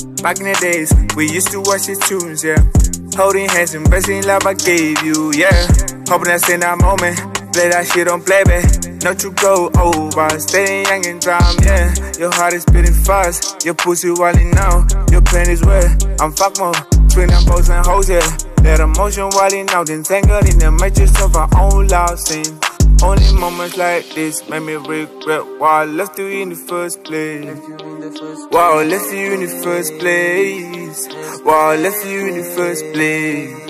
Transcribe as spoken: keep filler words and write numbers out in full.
Back in the days, we used to watch the tunes, yeah. Holding hands, embracing love I gave you, yeah. Hoping that's in that moment. Play that shit on playback. Not to go over. Staying young and dumb, yeah. Your heart is beating fast. Your pussy wilding now. Your pain is wet. I'm fuck mode. Twin them bows and hoes, yeah. That emotion wilding out. Entangled in the matrix of our own love scene. Only moments like this make me regret why I left you in the first place. Why I left you in the first place. Why I left you in the first place.